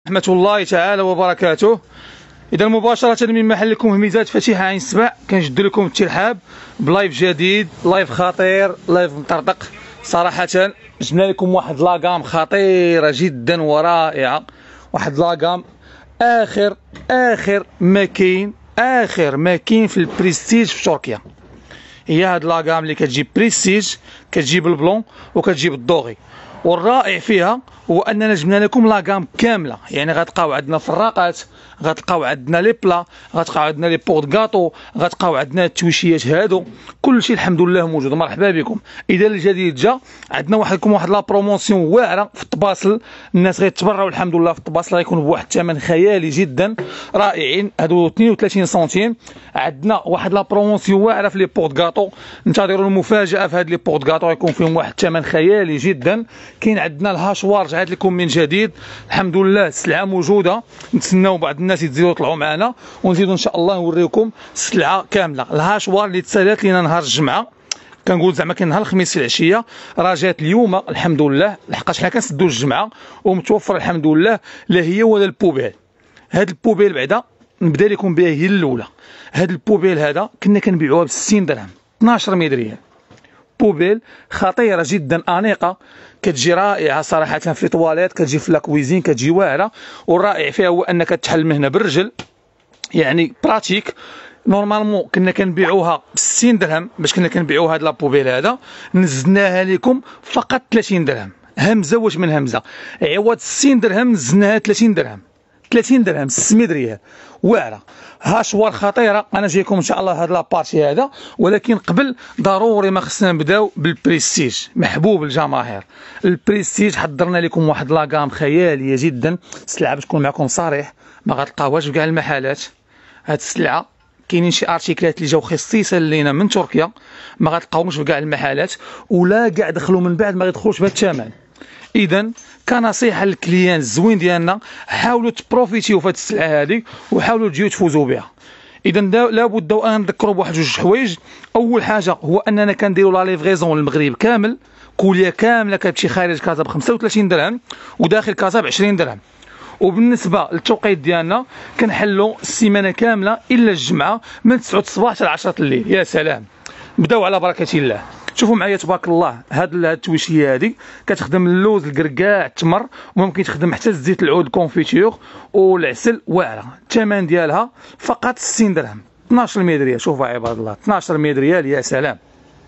ورحمة الله تعالى وبركاته. إذا مباشرة من محلكم هميزات فتيحة عين السبع كنجد لكم الترحاب بلايف جديد، لايف خطير، لايف مطرطق. صراحة جبنا لكم واحد لاغام خطيرة جدا ورائعة، واحد لاغام آخر ما كاين في البريستيج في تركيا. هي هاد لاغام اللي كتجيب بريستيج، كتجيب البلون وكتجيب الدوغي. والرائع فيها هو اننا جبنا لكم لاغام كامله، يعني غتلقاو عندنا فراقات، غتلقاو عندنا لي بلا، غتلقاو عندنا لي بورت غاطو، غتلقاو عندنا التويشيات هادو، كلشي الحمد لله موجود. مرحبا بكم. اذا الجديد جا عندنا واحد لا بروموسيون واعره في الطباصل، الناس غيتبرعوا الحمد لله في الطباصل، غيكون بواحد الثمن خيالي جدا رائعين. هادو 32 سنتيم. عندنا واحد لا بروموسيون واعره في لي بورت غاطو، انتظروا المفاجاه في هاد لي بورت غاطو، غيكون فيهم واحد الثمن خيالي جدا. كاين عندنا الهاشوار رجعت لكم من جديد الحمد لله، السلعه موجوده. نتسناو بعض الناس يزيدوا يطلعوا معنا ونزيدوا ان شاء الله نوريكم السلعه كامله. الهاشوار اللي تسالات لينا نهار الجمعه، كنقول زعما كان نهار الخميس العشيه، راه جات اليوم الحمد لله، لحقاش حنا كنسدوا الجمعه ومتوفر الحمد لله. لا هي ولا البوبيل. هاد البوبيل بعدا نبدا لكم بها هي الاولى. هاد البوبيل هذا كنا كنبيعوها ب 60 درهم، 12 ميد ريال. بوبيل خطيره جدا، انيقه، كتجي رائعه صراحه في طواليت، كتجي في لاكويزين، كتجي واعره. والرائع فيها هو انك تحل من هنا بالرجل، يعني براتيك. نورمالمون كنا كنبيعوها ب 60 درهم، باش كنا كنبيعوا هاد لابوبيل هذا نزلناها لكم فقط 30 درهم. همزه واش من همزه، عوض 60 درهم نزلناها 30 درهم. 30 درهم 600 ريال، واعره. هاشوار خطيره. انا جايكم ان شاء الله هاد لابارتي هذا، ولكن قبل ضروري ما خصنا نبداو بالبريستيج، محبوب الجماهير. البريستيج حضرنا لكم واحد لاغام خياليه جدا. السلعه باش نكون معكم صريح ما غتلقاوهاش في كاع المحلات. هاد السلعه كاينين شي ارتيكلات اللي جاو خصيصا لينا من تركيا، ما غتلقاوهمش في كاع المحلات، ولا كاع دخلوا من بعد ما غيدخلوش بهذا الثمن. اذا كنصيحه للكليان الزوين ديالنا، حاولوا تبروفيتيو في هذه السلعه هذه وحاولوا تجيو تفوزوا بها. اذا لابد ان نذكروا بواحد جوج حوايج. اول حاجه هو اننا كنديروا لا ليفريزون للمغرب كامل، كوليه كامله كتمشي خارج كازا ب 35 درهم وداخل كازا ب 20 درهم. وبالنسبه للتوقيت ديالنا كنحلوا السيمانه كامله الا الجمعه من 9 الصباح حتى 10 الليل. يا سلام، بداو على بركه الله. شوفوا معايا تبارك الله، هاد التويشيه هذه كتخدم اللوز، الكركاع، التمر، وممكن تخدم حتى الزيت العود، الكونفيتور والعسل، واعره. الثمن ديالها فقط 60 درهم، 12 ميد ريال. شوفوا عباد الله، 12 ميد ريال. يا سلام.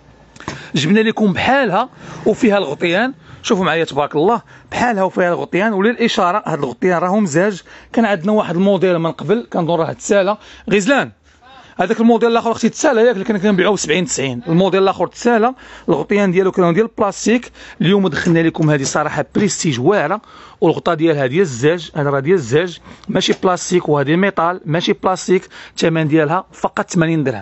جبنا لكم بحالها وفيها الغطيان. شوفوا معايا تبارك الله، بحالها وفيها الغطيان. وللاشاره هاد الغطيان راهم مزاج. كان عندنا واحد الموديل من قبل كنظن راه تسالى غزلان، هذاك الموديل الاخر اختي تسالى ياك اللي كنا كنبيعوه ب 70 90. الموديل الاخر تسالى، الغطيان ديالو كانوا ديال البلاستيك. اليوم دخلنا لكم هذه صراحه بريستيج واعره، والغطا ديالها ديال الزاج. هذا راه ديال الزاج ماشي بلاستيك، وهذه ميطال ماشي بلاستيك. الثمن ديالها فقط 80 درهم.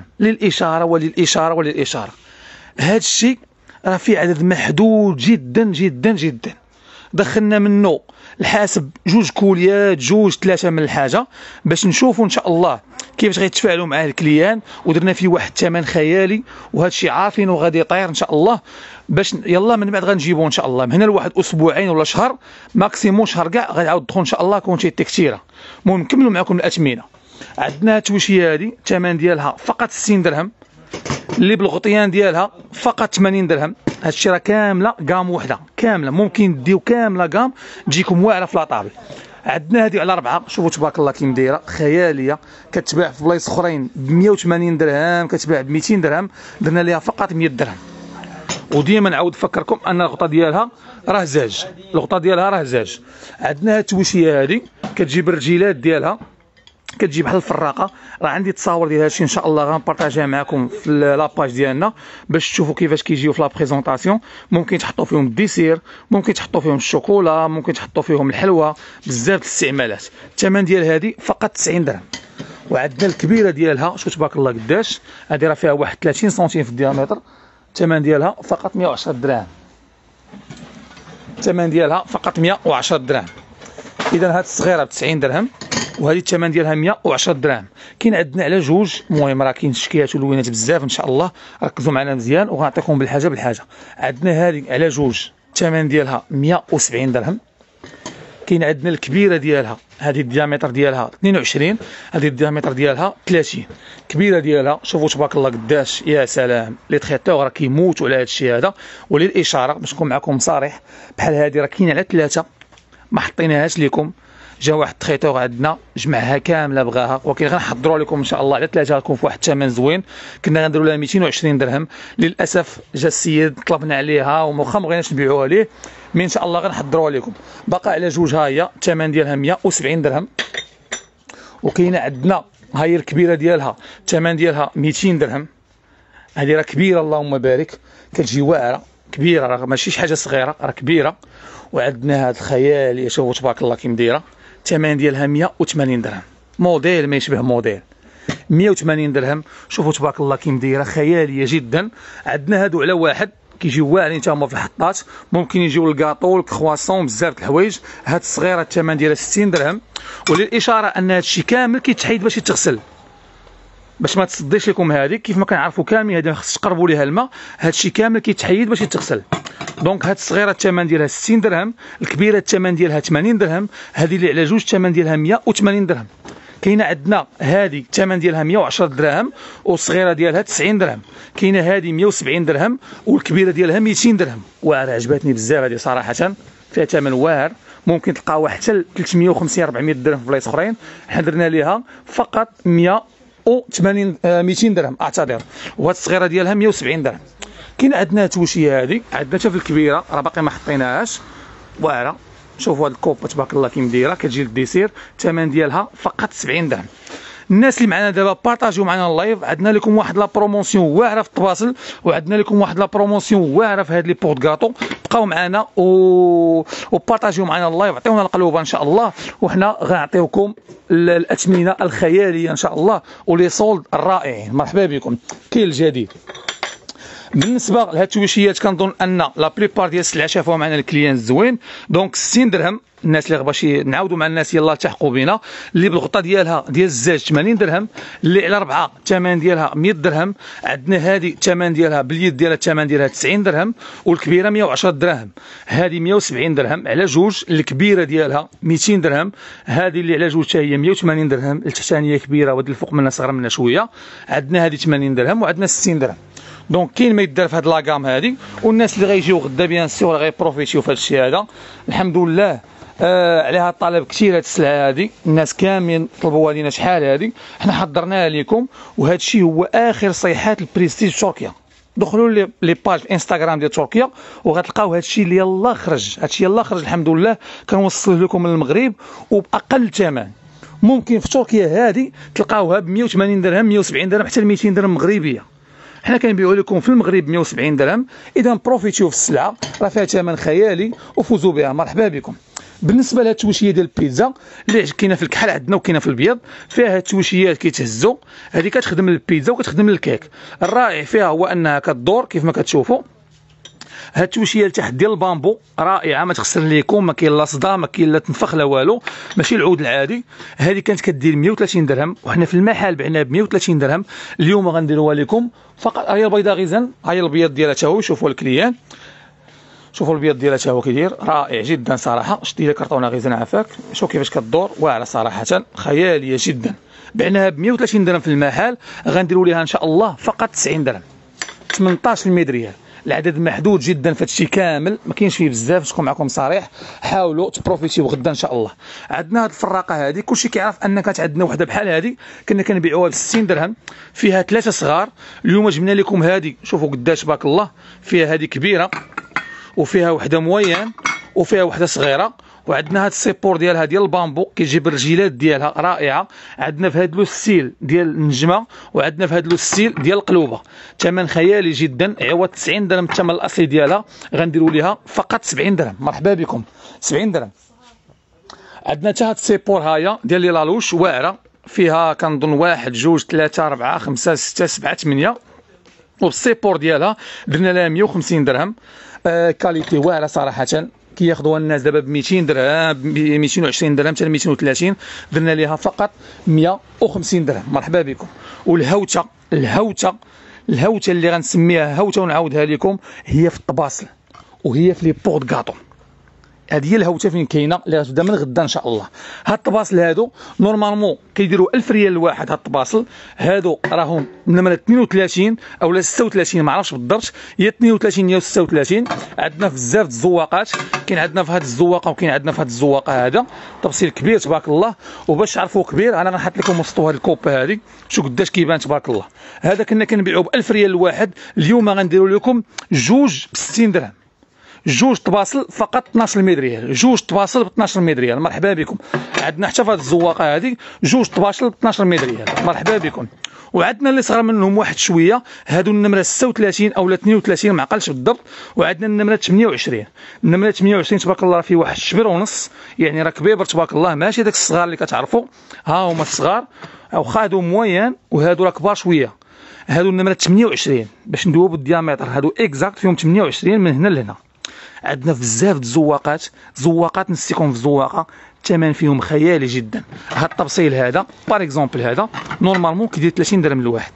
للاشاره هذا الشيء راه فيه عدد محدود جدا جدا جدا. دخلنا منه الحاسب جوج كوليات، جوج ثلاثه من الحاجه، باش نشوفوا ان شاء الله كيفاش غيتفاعلوا معاه الكليان. ودرنا فيه واحد الثمن خيالي، وهذا الشيء عارفين وغادي يطير ان شاء الله. باش يلا من بعد غنجيبوه ان شاء الله من هنا لواحد اسبوعين ولا شهر ماكسيموم، شهر كاع غيعاود تدخل ان شاء الله كونتيتي كثيره. المهم نكملوا معكم الاثمنه. عندنا التويشيه هذه الثمن ديالها فقط 60 درهم، اللي بالغطيان ديالها فقط 80 درهم. هاد الشيء راه كامله كام وحده كامله، ممكن ديو كامله كام تجيكم واعره في لاطابل. عندنا هذه على 4. شوفوا تبارك الله كي مدايره خياليه، كتباع في بلايص اخرين ب 180 درهم، كتباع ب 200 درهم. درنا ليها فقط 100 درهم. وديما نعاود نفكركم ان الغطا ديالها راه زاج، عندنا هاد التويشيه هذه كتجيب الرجيلات ديالها، كتجي بحال الفراقه. راه عندي تصاور ديال هادشي ان شاء الله غنبارطاجيها معكم في لاباج ديالنا باش تشوفوا كيفاش كيجيو في لا بريزونطاسيون. ممكن تحطوا فيهم الديسير، ممكن تحطوا فيهم الشوكولا، ممكن تحطوا فيهم الحلوى، بزاف الاستعمالات. الثمن ديال هذه فقط 90 درهم. وعندنا الكبيره ديالها، شوف تبارك الله قداش، هذه راه فيها واحد 30 سنتيم في الديامتر. الثمن ديالها فقط 110 دراهم. الثمن ديالها فقط 110 دراهم. اذا هاد الصغيره ب 90 درهم، وهذه الثمن ديالها 110 دراهم. كاين عندنا على جوج. المهم راه كاين شكيات ولوينات بزاف ان شاء الله، ركزوا معنا مزيان وغنعطيكم بالحاجه. عندنا هذه على جوج الثمن ديالها 170 درهم. كاين عندنا الكبيره ديالها، هذه الديامتر ديالها 22، هذه الديامتر ديالها 30. كبيره ديالها شوفوا تبارك الله قداش، يا سلام. لي تريتور راه كيموتوا على هذا الشيء هذا. وللاشاره باش نكون معكم صريح، بحال هذه راه كاينه على 3 ما حطيناهاش لكم. جا واحد التريتور عندنا جمعها كامله بغاها، ولكن غنحضروا لكم ان شاء الله على 3 غتكون في واحد الثمن زوين. كنا غنديروا لها 220 درهم، للاسف جا السيد طلبنا عليها وما بغيناش نبيعوها ليه، مي ان شاء الله غنحضروها لكم. باقا على جوج، ها هي الثمن ديالها 170 درهم. وكاينه عندنا ها هي الكبيره ديالها، الثمن ديالها 200 درهم. هذه راه كبيره اللهم بارك، كتجي واعره كبيره، راه ماشي شي حاجه صغيره، راه كبيره. وعندنا هاد الخياليه شوفوا تبارك الله كي مديره، الثمن ديالها 180 درهم. موديل ما يشبه موديل، 180 درهم. شوفوا تبارك الله كي مديره، خياليه جدا. عندنا هادو على واحد كيجيو واعرين تا هما في الحطات، ممكن يجيو الكاطو الكرواسون بزاف د الحوايج. هاد الصغيره الثمن ديالها 60 درهم. وللاشاره ان هاد الشيء كامل كيتحيد باش يتغسل، باش ما تصديش لكم هذه. كيف ما كنعرفوا كاملين هذه خص تقربوا ليها الماء، هاد الشيء كامل كيتحيد باش يتغسل. دونك هاد الصغيره الثمن ديالها 60 درهم، الكبيره الثمن ديالها 80 درهم، هذه اللي على جوج الثمن ديالها 180 درهم. كاينه عندنا هذه الثمن ديالها 110 دراهم، والصغيره ديالها 90 درهم. كاينه هذه 170 درهم، والكبيره ديالها 200 درهم. واعره عجبتني بزاف هذه صراحه، فيها ثمن واعر. ممكن تلقاوها حتى 350 400 درهم في بلايص اخرين. حنا درنا ليها فقط 200 درهم اعتذر. وهاد الصغيره ديالها 170 درهم. كاين عندنا التوشيه هذه، عندنا حتى في الكبيره راه باقي ما حطيناهاش، واعره. شوفوا هاد الكوب تبارك الله كي مديره، كتجي للديسير، الثمن ديالها فقط 70 درهم. الناس اللي معنا دابا بارطاجيو معنا اللايف، عندنا لكم واحد لا بروموسيون واعره في التواصل، وعندنا لكم واحد لا بروموسيون واعره في هاد لي بورت كاطو. بقاو معنا وبارطاجيو معنا اللايف، عطيونا القلوبه ان شاء الله، وحنا غنعطيوكم الاثمنه الخياليه ان شاء الله، ولي سولد الرائعين. مرحبا بكم. كاين الجديد بالنسبه لهاد التويشيات، كنظن ان لا بليبار ديال السلعه شافوها معنا الكليان زوين. دونك 60 درهم. الناس اللي غبا شي نعاودوا مع الناس يلاه التحقوا بنا. اللي بالغطا ديالها ديال الزاج 80 درهم، اللي على 4 الثمن ديالها 100 درهم. عندنا هذه الثمن ديالها باليد ديالها الثمن ديالها 90 درهم، والكبيره 110 دراهم. هذه 170 درهم على جوج، الكبيره ديالها 200 درهم. هذه اللي على جوج حتى هي 180 درهم، التحتانيه كبيره ودي الفوق منها صغر منها شويه. عندنا هذه 80 درهم، وعندنا 60 درهم. دونك كاين ما يدار في هاد لاكام هادي. والناس اللي غيجيو غدا بيان سور غيبروفيتيو في هاد الشيء هذا. الحمد لله عليها طلب كثير هاد السلعه هادي، الناس كاملين طلبوها لينا شحال هادي، حنا حضرناها لكم. وهذا الشيء هو اخر صيحات البريستيج في تركيا. دخلوا لي باج انستغرام ديال تركيا وغتلقاو هذا الشيء اللي يلاه خرج، هذا الشيء يلاه خرج الحمد لله. كنوصلوه لكم من المغرب وباقل ثمن. ممكن في تركيا هذه تلقاوها ب 180 درهم، 170 درهم، حتى 200 درهم مغربيه. حنا كنبيعوا لكم في المغرب 170 درهم. اذا بروفيتيو في السلعه، راه فيها ثمن خيالي وفوزوا بها. مرحبا بكم. بالنسبه لهاد التوشيه ديال البيتزا اللي كاينه في الكحل عندنا وكاينه في البيض، فيها هاد التوشيات كيتهزوا، هذه كتخدم للبيتزا وكتخدم للكيك. الرائع فيها هو انها كدور كيف ما كتشوفوا. هاد التوشيه لتحت ديال البامبو رائعه، ما تخسر لكم، ما كاين لا صداع، ما كاين لا تنفخ لا والو، ماشي العود العادي. هذه كانت كدير 130 درهم، وحنا في المحل بعناها ب 130 درهم. اليوم غنديروها لكم فقط. هي البيضه غيزن، هي البيض ديالها تا هو، شوفوا الكليان، شوفوا البيض ديالها تا هو كيدير، رائع جدا صراحه. شدي لي كرطونه غيزن عافاك، شوف كيفاش كدور، واعره صراحه خياليه جدا. بعناها ب 130 درهم في المحل، غنديروا ليها ان شاء الله فقط 90 درهم، 18 الميد ريال. العدد محدود جدا في هادشي كامل، ما كاينش فيه بزاف. باش نكون معكم صريح، حاولوا تبروفيتيو غدا ان شاء الله. عندنا هاد الفراقه هذه، كلشي كيعرف ان كانت عندنا وحده بحال هذه كنا كنبيعوها ب 60 درهم، فيها 3 صغار. اليوم جبنا لكم هذه، شوفوا قداش بارك الله، فيها هذه كبيره، وفيها وحده موين، وفيها وحده صغيره. وعندنا هاد السيبور ديالها ديال البامبو كيجيب الرجيلات ديالها رائعه. عندنا في هاد لو ستيل ديال النجمه، وعندنا في هاد لو ستيل ديال القلوبه. ثمن خيالي جدا، عوض 90 درهم الثمن الاصلي ديالها غنديروا ليها فقط 70 درهم. مرحبا بكم. 70 درهم. عندنا حتى هاد السيبور هايا ديال لي لالوش واعره، فيها كنظن 1 2 3 4 5 6 7 8. والسيبور ديالها درنا لها 150 درهم. كاليتي واعره صراحه، كياخذوها الناس دابا ب 200 درهم، ب 220 درهم حتى 230. درنا ليها فقط 150 درهم. مرحبا بكم. والهوته اللي غنسميها هوته ونعاودها لكم، هي في الطباصل وهي في لي بورت كاطو. هذه هي الهوته فين كاينه اللي غتبدا من غدا ان شاء الله. هاد الطباصل هادو نورمالمون كيديروا 1000 ريال الواحد. هاد الطباصل هادو راهم نمره 32 اولا 36 ما عرفتش بالضبط، يا 32 يا 36. عندنا بزاف د الزواقات، كاين عندنا في هاد الزواقه وكاين عندنا في هاد الزواقه. هذا تفصيل كبير تبارك الله. وباش تعرفوا كبير انا غنحط لكم وسطو هاد الكوبا هادي، شوف قداش كيبان تبارك الله. هذا كنا كنبيعوا ب 1000 ريال الواحد، اليوم غنديروا لكم جوج ب 60 درهم. جوج طباصل فقط 12 ميد ريال، جوج طباصل ب 12 ميد ريال. مرحبا بكم. عندنا حتى في هذه الزواقه هذه جوج طباصل ب 12 ميد ريال. مرحبا بكم. وعندنا اللي صغر منهم واحد شويه، هادو النمره 36 اولا 32 ما عقلتش بالضبط. وعندنا النمره 28. النمره 28 تبارك الله فيه واحد الشبر ونص، يعني راه كبيبر تبارك الله، ماشي داك الصغار اللي كتعرفوا. ها هما الصغار واخا هادو موين وهادو راه كبار شويه. هادو النمره 28 باش ندوبوا الديامتر، هادو اكزاكت فيهم 28 من هنا لهنا. عندنا بزاف د الزواقات، زواقات نسيكم في الزواقه الثمن فيهم خيالي جدا. هاد التبصيل هذا باغ اكزومبل هذا نورمالمون كيدير 30 درهم الواحد.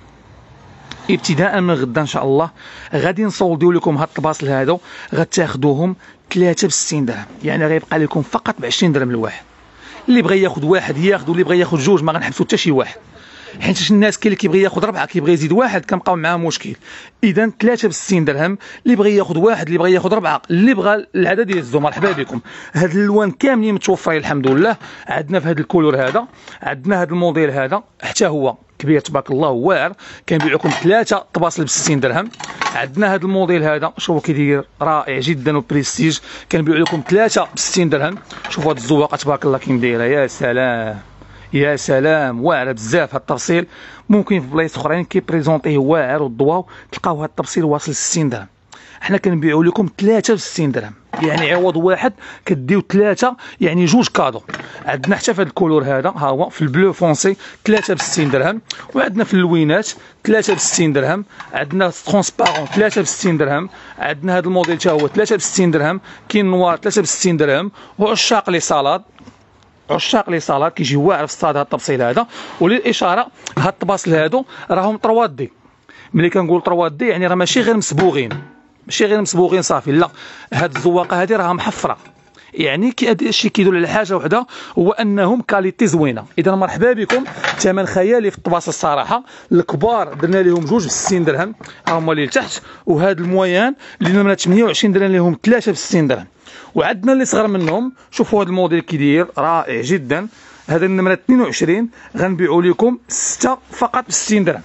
ابتداء من غدا ان شاء الله غادي نصولديو لكم هاد الطباصل هادو، غتاخذوهم 3 ب 60 درهم، يعني غيبقى لكم فقط ب 20 درهم الواحد. اللي بغى ياخذ واحد ياخذ، واللي بغى ياخذ جوج ما غنحبسوا حتى شي واحد، حيت الناس كاين اللي كيبغي ياخذ 4 كيبغي يزيد واحد كنبقاو معاه مشكل. اذا 3 ب 60 درهم، اللي بغى ياخذ واحد اللي بغى ياخذ 4 اللي بغى العدد يهزو. مرحبا بكم. هاد الالوان كاملين متوفرين الحمد لله. عندنا في هاد الكولور هذا، عندنا هاد الموديل هذا حتى هو كبير تبارك الله واعر، كنبيع لكم 3 طباصل ب 60 درهم. عندنا هاد الموديل هذا شوفوا كيدير رائع جدا وبريستيج، كنبيع لكم 3 ب 60 درهم. شوفوا هاد الزواقه تبارك الله كي مدايره، يا سلام يا سلام، واعره بزاف. هاد التفصيل ممكن في بلايص اخرين كيبريزونطيه واعر والضواو تلقاو هاد التفصيل واصل 60 درهم. حنا كنبيعوا لكم 3 ب 60 درهم، يعني عوض واحد كديو 3، يعني جوج كادو. عندنا حتى في هاد الكولور هذا، ها هو في البلو فونسي 3 ب 60 درهم. وعندنا في اللوينات 3 ب 60 درهم. عندنا ترونسبارون 3 ب 60 درهم. عندنا هاد الموديل حتى هو 3 ب 60 درهم. كاين نوار 3 ب 60 درهم. وعشاق لي صالاد، عشاق لي صالاد كيجي واعر في الصاد هاد التبصيل هذا. وللاشاره هاد الطباصل هادو راهم 3 دي. ملي كنقول 3 دي يعني راه ماشي غير مسبوغين، ماشي غير مسبوغين صافي، لا، هاد الزواقه هادي راها محفره، يعني هذا الشيء كيدل على حاجه وحده، هو انهم كاليتي زوينه. اذا مرحبا بكم. ثمن خيالي في الطباصل الصراحه. الكبار درنا لهم جوج ب 60 درهم، ها هما اللي لتحت. وهاد المويان اللي نمره 28 درنا لهم 3 ب 60 درهم. وعندنا اللي صغر منهم، شوفوا هذا الموديل كيدير رائع جدا. هذا النمره 22 غنبيعوا لكم 6 فقط ب 60 درهم.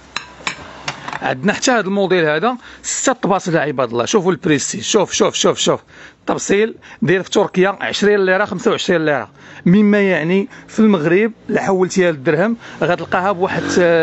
عندنا حتى هذا الموديل هذا 6 طباصل يا عباد الله. شوفوا البريستيج، شوف شوف شوف شوف التبصيل داير في تركيا 20 ليره 25 ليره، مما يعني في المغرب لا حولتيها للدرهم غتلقاها بواحد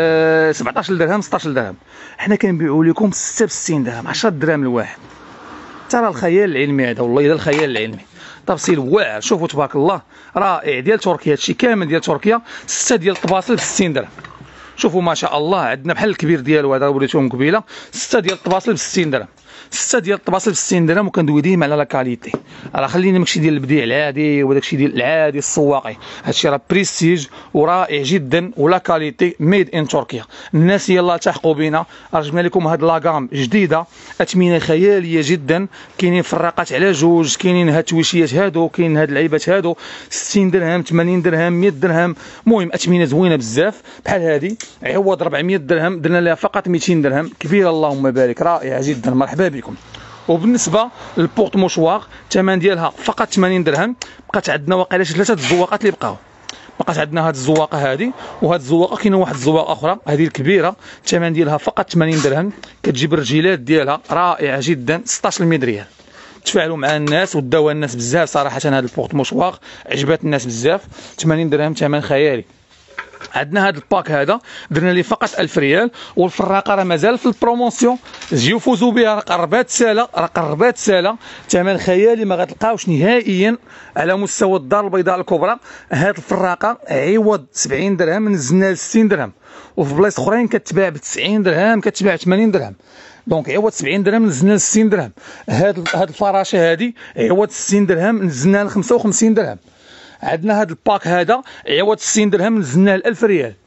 17 درهم 16 درهم. حنا كنبيعوا لكم 6 ب 60 درهم، 10 درهم الواحد. ترى الخيال العلمي هذا، والله اذا الخيال العلمي. تفصيل واعر، شوفوا تبارك الله رائع ديال تركيا. هادشي كامل ديال تركيا، 6 ديال الطباصل ب 60 درهم. شوفوا ما شاء الله. عندنا بحال الكبير ديالو هذا وريتهم قبيله، 6 ديال الطباصل ب 60 درهم. 6 ديال الطباصل ب 60 درهم. وكندوي ديما على لا كاليتي، راه خلينا ماكشي ديال البديع العادي وداك الشيء ديال العادي السواقي. هادشي راه بريستيج ورائع جدا، ولا كاليتي ميد ان تركيا. الناس يلاه التحقوا بنا، جبنا لكم هاد لاكام جديده، اثمنه خياليه جدا. كاينين فراقات على جوج، كاينين هاد التويشيات هادو، كاين هاد اللعيبات هادو 60 درهم 80 درهم 100 درهم. المهم اثمنه زوينه بزاف. بحال هادي عوض 400 درهم درنا لها فقط 200 درهم. كبيره اللهم بارك، رائعه جدا. مرحبا بكم. وبالنسبه للبورت موشوار الثمن ديالها فقط 80 درهم. بقات عندنا واقيلا شي 3 الزواقات اللي بقاو. بقات عندنا هاد الزواقه هادي، وهاد الزواقه كاينه واحد الزواقه اخرى هذه الكبيره، الثمن ديالها فقط 80 درهم. كتجيب الرجيلات ديالها رائعه جدا، 16 ميد ريال. تفاعلوا مع الناس وداوها الناس بزاف صراحه. هاد البورت موشوار عجبات الناس بزاف، 80 درهم ثمن خيالي. عندنا هذا الباك هذا درنا ليه فقط 1000 ريال. والفراقه راه مازال في البروموسيون، جيو فوزوا بها، راه قربات ساله، راه قربات ساله. ثمن خيالي ما غتلقاوش نهائيا على مستوى الدار البيضاء الكبرى. هذه الفراقه عوض 70 درهم نزلنا ل 60 درهم، وفي بلايص اخرين كتباع ب 90 درهم كتباع 80 درهم. دونك عوض 70 درهم نزلنا ل 60 درهم. هاد الفراشه هذه عوض 60 درهم نزلنا ل 55 درهم. عندنا هذا الباك هذا عوض 60 درهم نزلناه ل 1000 ريال.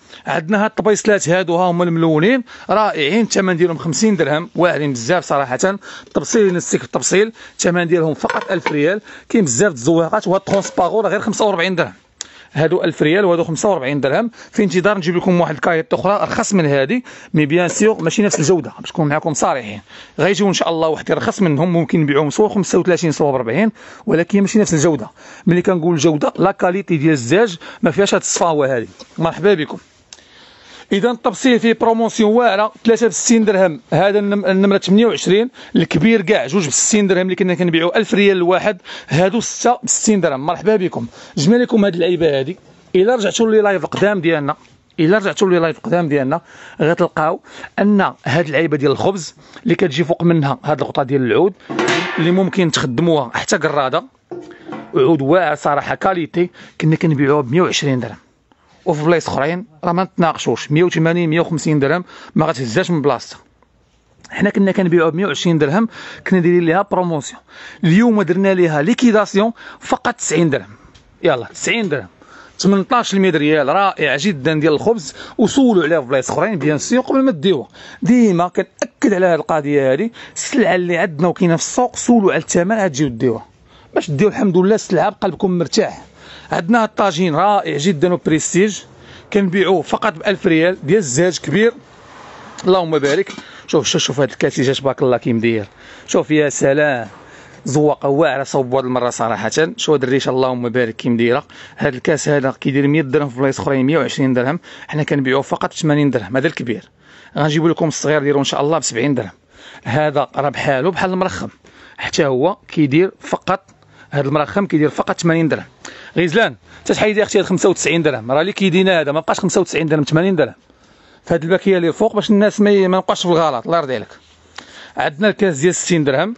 عندنا هاد الطبيصلات هادو ها هما الملونين رائعين، الثمن ديالهم 50 درهم، واعرين بزاف صراحه. التبصيل نسيك في التبصيل، الثمن ديالهم فقط 1000 ريال. كاين بزاف د الزواقات، وهاد الترونسباغور غير 45 درهم. هادو 1000 ريال وهادو 45 درهم. في انتظار نجيب لكم واحد الكايط اخرى ارخص من هذه، مي بيان سيغ ماشي نفس الجوده، باش نكون معكم صريحين. غيجيو ان شاء الله واحد ارخص منهم، ممكن نبيعوهم سوا 35 سوا ب 40، ولكن ماشي نفس الجوده. ملي كنقول الجوده، لا كاليتي ديال الزاج ما فيهاش هاد الصفاوه هذه. مرحبا بكم. اذا التبصيل فيه بروموسيون واعره، 3 ب 60 درهم. هذا النمره 28 الكبير كاع 2 ب 60 درهم، اللي كنا كنبيعوا 1000 ريال الواحد، هادو 6 ب 60 درهم. مرحبا بكم. جبنا لكم هاد اللعيبه هادي. الا رجعتوا لي لايف القدام ديالنا، غتلقاو ان هاد اللعيبه ديال الخبز اللي كتجي فوق منها هاد الغطاء ديال العود، اللي ممكن تخدموها حتى قراده، عود واعر صراحه كاليتي، كنا كنبيعوها ب 120 درهم. وفي بلايص اخرين راه ما نتناقشوش 180 150 درهم ما غتهزاش من بلاصتها. حنا كنا كنبيعوها ب 120 درهم، كنا دايرين ليها بروموسيون. اليوم درنا ليها ليكيداسيون فقط 90 درهم. يلا 90 درهم، 18 المية ريال، رائع جدا ديال الخبز. وسولوا عليها في بلايص اخرين بيان سيغ قبل ما ديوها. ديما كنأكد على هذه القضيه هذه، السلعه اللي عندنا وكاينه في السوق سولوا على الثمن عاد تجيو ديوها، باش ديو الحمد لله السلعه بقلبكم مرتاح. عندنا الطاجين رائع جدا وبريستيج، كنبيعوه فقط ب 1000 ريال ديال الزاج كبير. اللهم بارك. شوف هاد الكاسيجات تبارك الله كي مدير. شوف يا سلام، زواقه واعره صوب هاد المره صراحه. شوف هاد الريشه اللهم بارك كي مديره. هاد الكاس هذا كيدير 100 درهم، في بلايص اخرين 120 درهم، حنا كنبيعوه فقط 80 درهم. هذا الكبير. غنجيب لكم الصغير ديالو ان شاء الله ب 70 درهم. هذا راه بحالو بحال المرخم، حتى هو كيدير فقط، هاد المرخم كيدير فقط 80 درهم. غيزلان تتحيدي اختي هاد 95 درهم، راه اللي كيدينا هذا ما بقاش 95 درهم، 80 درهم. فهاد الباكيه اللي فوق باش الناس ما نبقاش في الغلط، الله يرضي عليك. عندنا الكاس ديال 60 درهم،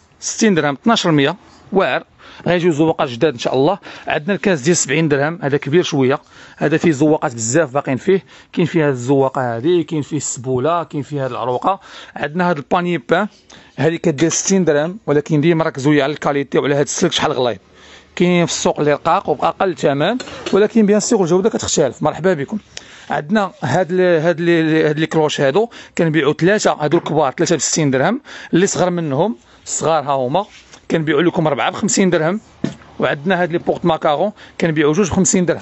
60 درهم 12% واعر، غيجيو زواقات جداد ان شاء الله. عندنا الكاس ديال 70 درهم، هذا كبير شويه، هذا فيه زواقات بزاف باقيين فيه. كاين فيه هذه الزواقه هذه، كاين فيه السبوله، كاين فيه هذه العروقه. عندنا هذا الباني بان، هذه كدير 60 درهم، ولكن ديما ركزوا على الكاليتي وعلى هذا السلك شحال غليظ. كاين في السوق اللي رقاق وباقل ثمن، ولكن بيان سيغ الجوده كتختلف. مرحبا بكم. عندنا هاد لي كلوش هادو كنبيعوا 3، هادو الكبار 3 ب 60 درهم، اللي صغر منهم الصغار ها هما كنبيعوا لكم 4 ب 50 درهم. وعندنا هاد لي بورت ماكارون كنبيعوا 2 ب 50 درهم.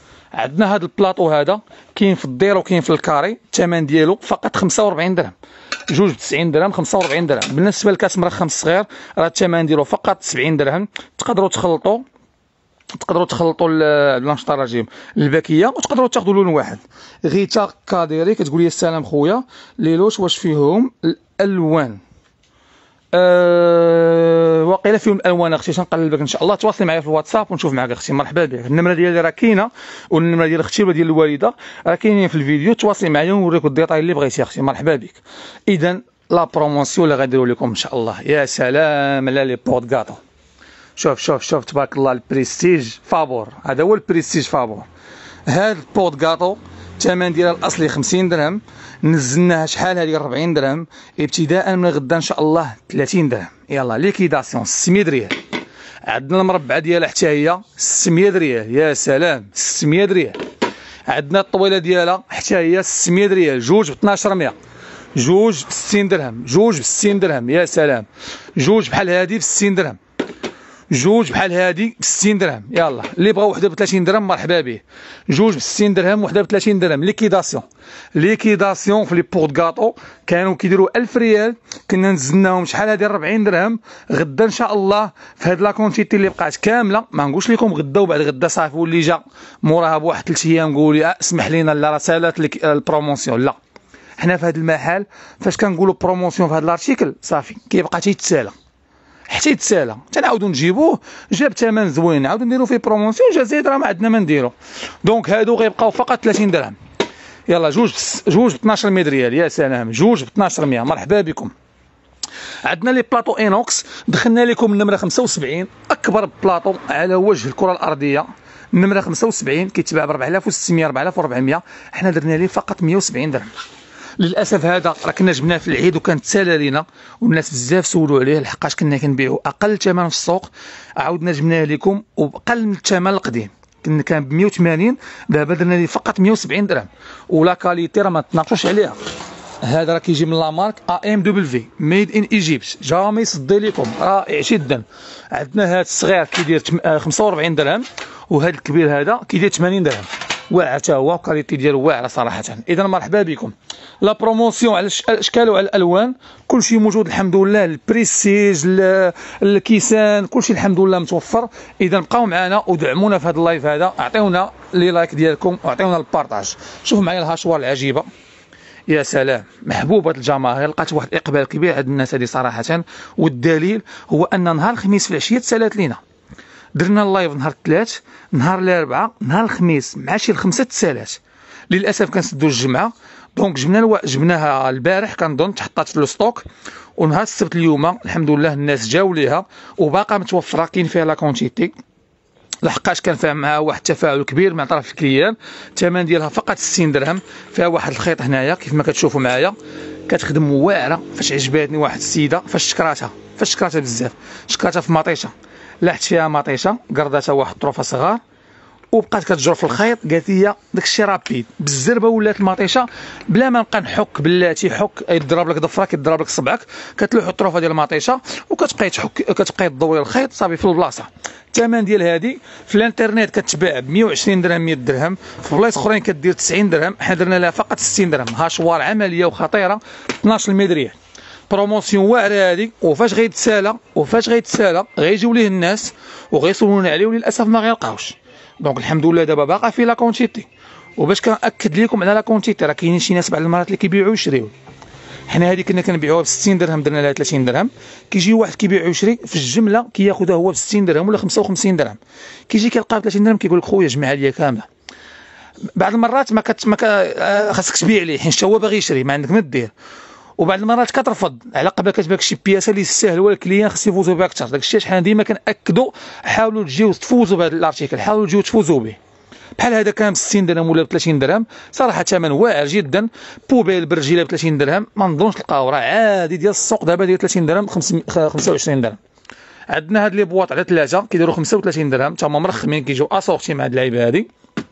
عندنا هاد البلاطو هذا كاين في الدير وكاين في الكاري، الثمن ديالو فقط 45 درهم، 2 ب 90 درهم 45 درهم. بالنسبه للكاس مرخم الصغير راه الثمن ديالو فقط 70 درهم. تقدروا تخلطوا بلانش طراجيم الباكيه، وتقدروا تاخذوا لون واحد. غيتا كاديري كتقول يا سلام خويا ليلوش واش فيهم الالوان؟ واقيلا فيهم الالوان اختي، تنقلب لك ان شاء الله. تواصلي معايا في الواتساب ونشوف معاك اختي. مرحبا بك. النمره ديالي راه كاينه، والنمره ديال اختي ولا ديال الوالده راه كاينين في الفيديو. تواصلي معايا ونوريك الديتاي اللي بغيتي اختي. مرحبا بك. اذا لا بروموسيون اللي غنديروا لكم ان شاء الله. يا سلام على لي بوت كاطو. شوف تبارك الله البريستيج فابور، هذا هو البريستيج فابور. هاد البوت كاطو الثمن ديالها الاصلي 50 درهم، نزلناها شحال هذه 40 درهم، ابتداء من غدا ان شاء الله 30 درهم. يلا ليكيداسيون 600 ريال. عندنا المربعه ديالها حتى هي 600 ريال. يا سلام 600 ريال. عندنا الطويله ديالها حتى هي 600 ريال، 2 ب 1200، 2 ب 60 درهم، 2 ب 60 درهم. يا سلام 2 بحال هذه ب 60 درهم، 2 بحال هذه ب 60 درهم. يلا اللي بغى وحده ب 30 درهم مرحبا به. 2 ب 60 درهم وحده ب 30 درهم. ليكيداسيون في لي بورت كاطو كانوا كيديروا 1000 ريال، كنا نزلناهم شحال هذه 40 درهم. غدا ان شاء الله في هاد لا كونتيتي اللي بقات كامله، ما نقولش لكم غدا وبعد غدا صافي واللي جا موراها بواحد 3 ايام قولي اسمح لينا لا راه سالات البروموسيون. لا، حنا في هذا المحل فاش كنقولوا بروموسيون في هذا الارتيكل صافي كيبقى تيتسالى حتى يتسالى، تنعاودوا نجيبوه جاب ثمن زوين، نعاودوا نديروا فيه بروموسيون، جا زيد راه ما عندنا ما نديروا. دونك هادو غيبقاو فقط 30 درهم. يلا 2 ب 1200 ريال. يا سلام 2 ب 1200. مرحبا بكم. عندنا لي بلاطو انوكس، دخلنا لكم النمره 75 اكبر بلاطو على وجه الكره الارضيه. النمره 75 كيتباع ب 4600 4400، حنا درنا ليه فقط 170 درهم. للاسف هذا راه كنا جبناه في العيد وكانت سالا لينا، والناس بزاف سولوا عليه لحقاش كنا كنبيعوا اقل ثمن في السوق. عاودنا جبناه لكم وبقل من الثمن القديم. كان ب 180، دابا درنا ليه فقط 170 درهم. ولا كاليتي راه ما تناقشوش عليها. هذا راه كيجي من لا مارك AMW ميد ان ايجيبت، جامي يصدي لكم، رائع جدا. عندنا هذا الصغير كيدير 45 درهم، وهذا الكبير هذا كيدير 80 درهم. واعر حتى هو، كاليتي ديالو واعره صراحه. اذا مرحبا بكم. لا بروموسيون على الاشكال وعلى الالوان، كلشي موجود الحمد لله. البريسيج، الكيسان، كلشي الحمد لله متوفر. اذا بقاو معنا ودعمونا في هذا اللايف هذا، اعطيونا لي لايك ديالكم واعطيونا البارطاج. شوفوا معايا الهاشوار العجيبه، يا سلام، محبوبه الجماهير، لقات واحد الاقبال كبير عند الناس هذه صراحه. والدليل هو ان نهار الخميس في العشيه تسالات لينا، درنا اللايف نهار الثلاث، نهار الاربعاء، نهار الخميس مع شي الخمسه تسالات. للاسف كنسدوا الجمعه، دونك جبناها البارح كنظن، تحطات في لو ستوك. ونهار السبت اليوم الحمد لله الناس جاو ليها وباقا متوفره، كاين فيها لا كونتيتي، لحقاش كان فيها معها واحد التفاعل كبير من طرف الكليان. الثمن ديالها فقط 60 درهم. فيها واحد الخيط هنايا كيف ما كتشوفوا معايا، كتخدم واعره. فاش عجباتني واحد السيده، فاش شكراتها بزاف، شكراتها في مطيشه، لاحت فيها مطيشه، قرداتها واحد الطروفه صغار، وبقات كتجر في الخيط. قالت لي داكشي رابيد بالزربه، ولات المطيشه بلا ما نبقى نحك بلاتي حك، يضرب لك ضفرك، يضرب لك صبعك، كتلوح الطروفه ديال المطيشه وكتبقاي تحك، كتبقاي تضوي الخيط صافي في البلاصه. الثمن ديال هذه في الانترنت كتباع ب 120 درهم، 100 درهم، في بلايص اخرين كدير 90 درهم. حنا درنا لها فقط 60 درهم. هاشوار عمليه وخطيره، 12 ميد ريال. بروموسيون واعره هذه. وفاش غيتسالى غيجيو ليه الناس وغيسولونا عليه، وللاسف ما غيلقاوش. دونك الحمد لله دابا باقا في لا كونتيتي. وباش كنأكد لكم على لا كونتيتي، راه كاينين شي ناس بعض المرات اللي كيبيعوا ويشريو. حنا هذه كنا كنبيعوها ب 60 درهم، درنا لها 30 درهم. كيجي واحد كيبيع ويشري في الجمله كياخذها هو ب 60 درهم ولا 55 درهم، كيجي كيلقاها ب 30 درهم، كيقول لك خويا جمعها ليا كامله. بعض المرات خاصك تبيع ليه، حيت هو باغي يشري، ما عندك ما دير. وبعض المرات كترفض على قبل كتباك شي بياسه اللي سهل، ولا الكليان خص يفوزوا بها اكثر. داك الشيء حنا ديما كناكدوا، حاولوا تجيو تفوزوا بهذا الارتيكل، حاولوا تجيو تفوزوا به. بحال هذا كان ب 60 درهم ولا ب 30 درهم، صراحه ثمن واعر جدا. بوبيل برجيله ب 30 درهم، ما نظنش تلقاو، راه عادي ديال السوق دابا ديال 30 درهم 25 درهم. عندنا هاد لي بواط على ثلاثه كيديروا 35 درهم، تا هما مرخمين، كيجيو اسورتي مع هاد اللعيبه هادي.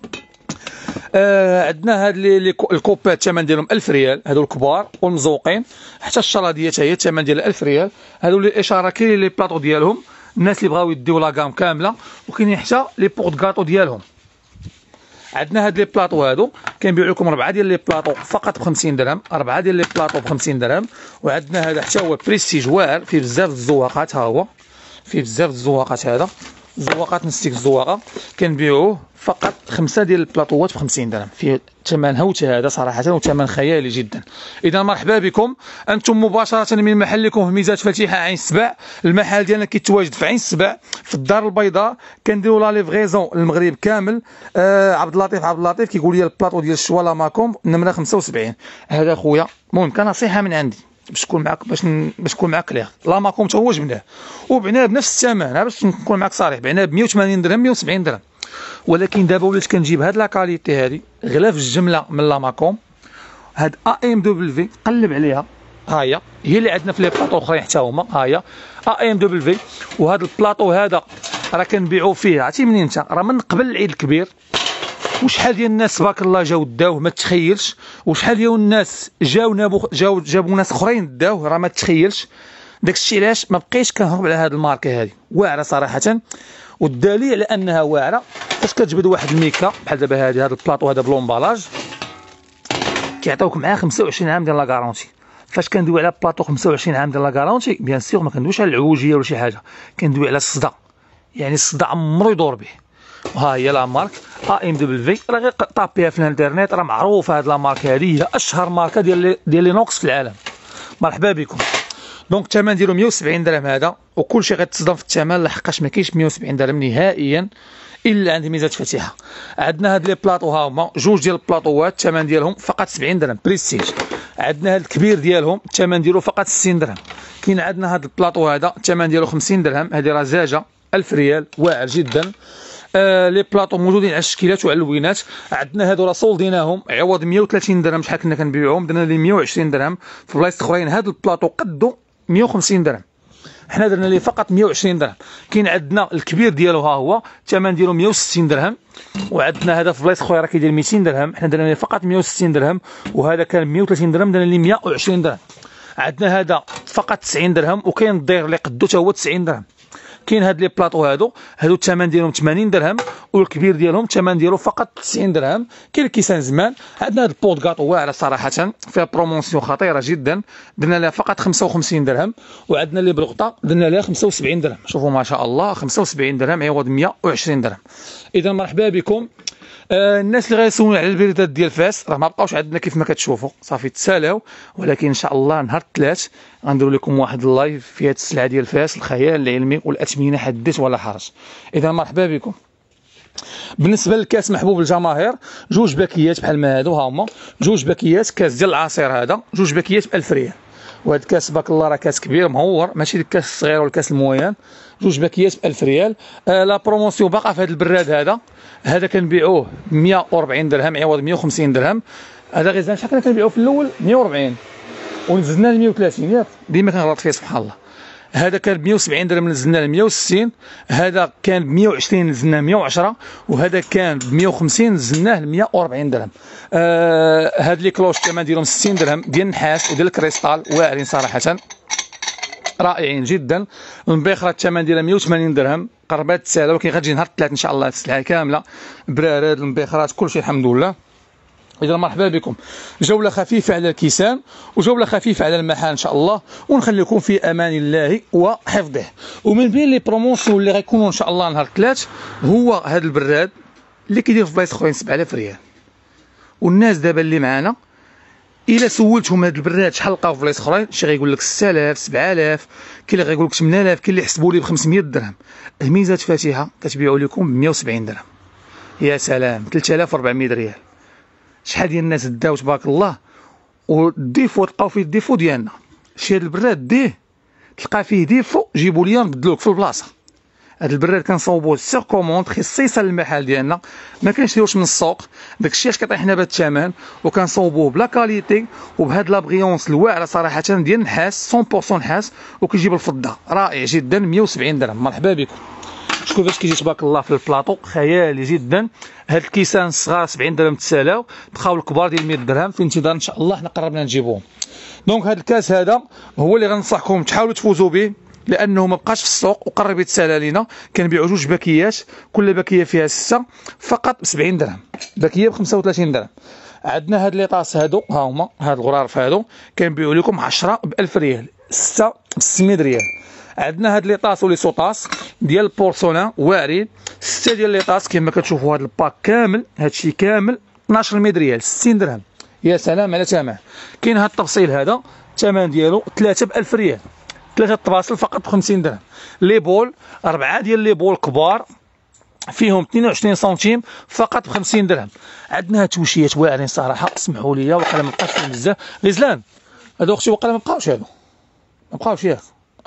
عندنا هاد الكوبات الثمن ديالهم 1000 ريال، هادو الكبار والمزوقين. حتى الشراديه هي الثمن ديالها 1000 ريال. هادو الاشاره كاين لي بلاطو ديالهم، الناس اللي بغاو يديو لاكام كامله، وكاينين حتى لي بورط كاطو ديالهم. عندنا هاد لي بلاطو هادو كنبيعوا لكم 4 ديال لي بلاطو فقط ب 50 درهم، 4 ديال لي بلاطو ب 50 درهم. وعندنا هذا حتى هو بريستيج واعر، فيه بزاف الزواقات، ها هو فيه بزاف الزواقات. هذا زواقات نستيك الزواقه كنبيعوه فقط 5 ديال البلاطوات ب 50 درهم. فيه ثمن هوت هذا صراحه، وثمن خيالي جدا. اذا مرحبا بكم، انتم مباشره من محلكم في ميزات فتيحه عين السبع. المحل ديالنا كيتواجد في عين السبع في الدار البيضاء. كنديروا لا ليفغيزون للمغرب كامل. عبد اللطيف كيقول لي البلاطو ديال الشوالا ماكوم نمره 75. هذا خويا المهم كنصيحه من عندي باش نكون معاك كلير. لا ماكوم حتى هو جبناه وبعناه بنفس الثمن، باش نكون معاك صريح، بعناه ب 180 درهم 170 درهم. ولكن دابا وليت كنجيب هاد لا كاليتي هادي غلا في الجمله من لا ماكوم. هاد AMW قلب عليها، ها هي اللي عندنا في لي بلاطو اخرين حتى هما، ها هي AMW. وهذا البلاطو هذا راه كنبيعوا فيه، عرفتي منين انت، راه من قبل العيد الكبير. وشحال ديال الناس تبارك الله جاو داوه ما تخيلش، وشحال ديال الناس جابوا ناس اخرين داوه راه ما تخيلش. داكشي علاش ما بقيتش كنهرب على هاد الماركه هذه، واعره صراحه. والدليل على انها واعره فاش كتجبد واحد الميكا بحال دابا هذا البلاطو هذا بلومبالاج كيعطيوك معاه 25 عام ديال لا كارونتي. فاش كندويو على بلاطو 25 عام ديال لا كارونتي، بيان سيغ ما كندويوش على العوجيه ولا شي حاجه، كندويو على الصدى، يعني الصدى عمرو يدور به. وها هي لا مارك AMW، راه غير طابيها في الانترنت، راه معروفه هاد لا مارك هذه، هي اشهر ماركه ديال لينوكس في العالم. مرحبا بكم. دونك الثمن ديالو 170 درهم هذا، وكلشي غيتصدم في الثمن لحقاش ما كاينش 170 درهم نهائيا الا عند ميزات فتيحه. عندنا هاد لي بلاطو ها هما جوج ديال البلاطوات، الثمن ديالهم فقط 70 درهم بريستيج. عندنا هاد الكبير ديالهم الثمن ديالو فقط 60 درهم. كاين عندنا هاد البلاطو هذا الثمن ديالو 50 درهم، هذه رزاجه 1000 ريال، واعر جدا. لي بلاطو موجودين على الشكيلات وعلى اللوينات. عندنا هادو راه صولديناهم عوض 130 درهم شحال كنا كنبيعوهم، درنا لي 120 درهم. في بلايص اخرين هاد البلاطو قدو 150 درهم. حنا درنا ليه فقط 120 درهم. كاين عندنا الكبير ديالو ها هو الثمن ديالو 160 درهم، وعندنا هذا في بلايص اخرى راه كيدير 200 درهم، حنا درنا ليه فقط 160 درهم، وهذا كان 130 درهم درنا ليه 120 درهم. عندنا هذا فقط 90 درهم، وكاين الدير اللي قدو حتى هو 90 درهم. كاين هاد لي بلاطو هادو الثمن ديالهم 80 درهم، والكبير ديالهم الثمن ديالو فقط 90 درهم. كاين الكيسان زمان. عندنا هاد البوط كاطو واعره صراحه فيها بروموسيون خطيره جدا، درنا لها فقط 55 درهم، وعندنا اللي بالغطاء درنا لها 75 درهم. شوفوا ما شاء الله 75 درهم عوض 120 درهم. اذا مرحبا بكم. الناس اللي غيسولون على البريدات ديال فاس راه ما بقاوش عندنا كيف ما كتشوفوا، صافي تسالاو، ولكن ان شاء الله نهار الثلاث غنديروا لكم واحد اللايف في هذه السلعه ديال فاس، الخيال العلمي والاثمنه حدث ولا حرج. اذا مرحبا بكم. بالنسبه للكاس محبوب الجماهير، جوج باكيات بحال ما هادو ها هما، جوج باكيات كاس ديال العصير، هذا جوج باكيات ب 1000 ريال. وهذا الكاس تبارك الله راه كاس كبير مهور، ماشي ديك الكاس الصغير ولا الكاس المويان. جوج باكيات ب 1000 ريال. لا بروموسيون باقا في هذا البراد هذا كنبيعوه ب 140 درهم عوض 150 درهم. هذا غير شحال كنا كنبيعوه في الاول 140 ونزلنا ل 130 ياك، ديما كنغلط فيه سبحان الله. هذا كان ب 170 درهم نزلنا ل 160، هذا كان ب 120 نزلنا 110، وهذا كان ب 150 نزلناه ل 140 درهم. هاد لي كلوش الثمن ديالهم 60 درهم ديال النحاس وديال الكريستال، واعرين صراحه رائعين جدا. البيخره الثمن ديالها 180 درهم، قربات تسالا، ولكن غتجي نهار الثلاث ان شاء الله السلعه كامله برارات البيخرات كلشي الحمد لله. اذا مرحبا بكم. جوله خفيفه على الكيسان وجوله خفيفه على المحل ان شاء الله، ونخليكم في امان الله وحفظه. ومن بين لي بروموسيون اللي غيكونوا ان شاء الله نهار الثلاث هو هذا البراد اللي كيدير في بلايص اخرين 7000 ريال. والناس دابا اللي معانا الا سولتهم هذا البراد شحال لقاو في بلايص اخرين، شي غيقول لك 6000 7000، كاين اللي غيقول لك 8000، كاين اللي يحسبوا لي ب 500 درهم. الميزات فاتحه كتبيعوا لكم ب 170 درهم. يا سلام 3400 ريال. شحال ديال الناس داو تبارك الله، والديفو تلقاو فيه الديفو ديالنا. شي هذا البراد ديه تلقى فيه ديفو جيبوا ليا نبدلوك في البلاصه. هذا البراد كنصاوبوه سيغ كوموند خصيصا للمحل ديالنا، ما كنشريوش من السوق، داكشي اش كيطيحنا بهذا الثمن، وكنصاوبوه بلا كاليتي وبهاد لابغيونس الواعره صراحه ديال النحاس 100% نحاس، وكيجيب الفضه رائع جدا 170 درهم. مرحبا بكم. شوفوا كيفاش كيجي تبارك الله في البلاطو خيالي جدا. هاد الكيسان الصغار 70 درهم تسالاو، بقاو الكبار ديال 100 درهم في انتظار ان شاء الله حنا قربنا نجيبوهم. دونك هاد الكاس هذا هو اللي غنصحكم تحاولوا تفوزوا به، لانه ما بقاش في السوق وقرب يتسالى لينا. كنبيعوا جوج باكيات، كل باكيه فيها 6 فقط ب 70 درهم، باكيه ب 35 درهم. عندنا هاد لي طاس هادو ها هما، هاد الغرارف هادو كنبيعوا لكم 10 ب 1000 ريال، 6 ب 600 ريال. عندنا هاد لي طاس ولي سوطاس ديال البورسولان واعرين، 6 ديال لي طاس كما كتشوفوا. هاد الباك كامل هادشي كامل 1200 ريال 60 درهم. يا سلام على ثمن. كاين هاد التفصيل هذا الثمن ديالو 3 ب 1000 ريال، 3 طباسل فقط ب 50 درهم. لي بول 4 ديال لي بول كبار فيهم 22 سنتيم فقط ب 50 درهم. عندنا هاد توشيات واعرين صراحه، اسمحوا لي وقيلا ما بقاش فيهم بزاف. غزلان هادو اختي وقيلا ما بقاوش، هادو ما بقاوش ياك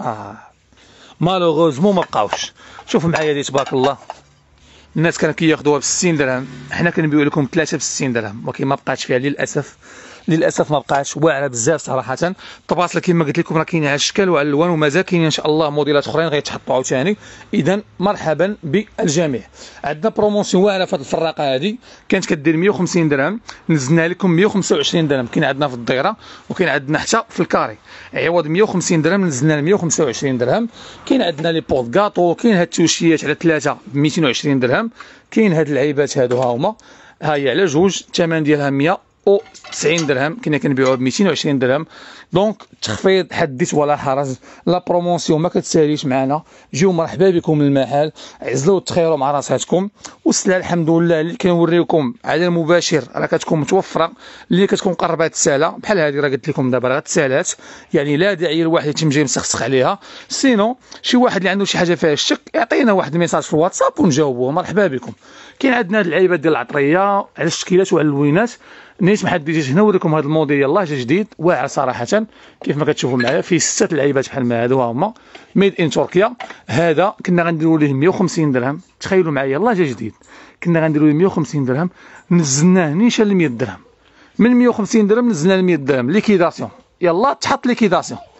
مالوغوزمون ما بقاوش. شوفوا معايا هذه تبارك الله، الناس كانوا كياخذوها ب 60 درهم، حنا كنبيعوا لكم 3 ب 60 درهم، ولكن ما بقاتش فيها للاسف. للاسف ما بقاش، واعره بزاف صراحه. الطباصله كما قلت لكم راه كاينين على الاشكال وعلى الالوان، ومازال كاينين ان شاء الله موديلات اخرين غيتحطوا عاوتاني. اذا مرحبا بالجميع. عندنا بروموسيون واعره في هذه الفراقه هذه، كانت كدير 150 درهم نزلنا لكم 125 درهم. كاين عندنا في الديره وكاين عندنا حتى في الكاري، عوض 150 درهم نزلنا ل 125 درهم. كاين عندنا لي بوط كاطو، كاين هاد التوشيات على 3 ب 220 درهم. كاين هاد العيبات هادو ها هما، ها هي على جوج الثمن ديالها 190 درهم، كنا كنبيعوها ب 220 درهم. دونك تخفيض حدث ولا حرج، لا بروموسيون ما كتساليش معنا. جيو مرحبا بكم للمحل، عزلوا وتخيروا مع راساتكم. والسلعه الحمد لله اللي كنوريكم على المباشر راه كتكون متوفره، اللي كتكون قربات تسالى بحال هذه راه قلت لكم دابا راه تسالات، يعني لا داعي لواحد يتم جاي مسخسخ عليها. سينو شي واحد اللي عنده شي حاجه فيها الشك يعطينا واحد الميساج في الواتساب ونجاوبوه. مرحبا بكم. كاين عندنا هاد العيبات ديال العطريه على الشكيلات وعلى اللوينات. نيت محد يجي هنا نوريكم هذا الموديل يلاه جا جديد واعر صراحه كيف ما كتشوفوا معايا، فيه 6 العيبات بحال ما هادو هما ميد ان تركيا. هذا كنا غنديروا ليه 150 درهم، تخيلوا معايا يلاه جا جديد، كنا غنديروا ليه 150 درهم نزلناه نيشان ل 100 درهم. من 150 درهم نزلنا ل 100 درهم ليكيداسيون، يلاه تحط ليكيداسيون.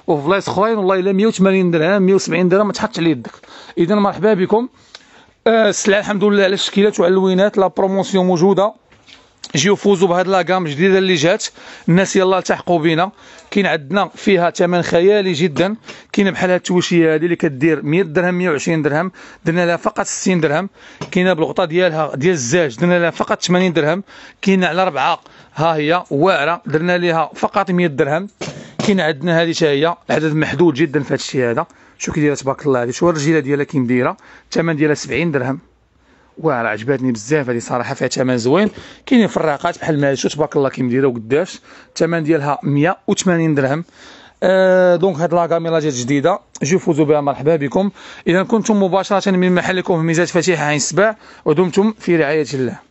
وفي بلايص اخرين والله الا 180 درهم 170 درهم ما تحطش عليه يدك. اذا مرحبا بكم. السلعه الحمد لله على الشكيلات وعلى اللوينات، لا بروموسيون موجوده. جيو فوزوا بهاد لاكام جديده اللي جات، الناس يلا التحقوا بينا. كاين عندنا فيها ثمن خيالي جدا، كاينه بحال هاد التوشيه هذه اللي كدير 100 درهم 120 درهم، درنا لها فقط 60 درهم. كاينه بالغطاء ديالها ديال الزاج درنا لها فقط 80 درهم. كاينه على 4 ها هي واعره درنا لها فقط 100 درهم. كاين عندنا هذه حتى هي العدد محدود جدا في هذا الشيء هذا. شوف كي دايره تبارك الله، هذه شوف الرجيله ديالها كي مديره، الثمن ديالها 70 درهم. واعره عجباتني بزاف هذه صراحه، فيها ثمن زوين. كاينين فراقات بحال ما شوف تبارك الله كي مديره وقداش، الثمن ديالها 180 درهم. دونك هاد لاكام يلاه جات جديده، جيو فوزوا بها مرحبا بكم. اذا كنتم مباشره من محلكم في ميزات فتيحه عين السباع، ودمتم في رعايه الله.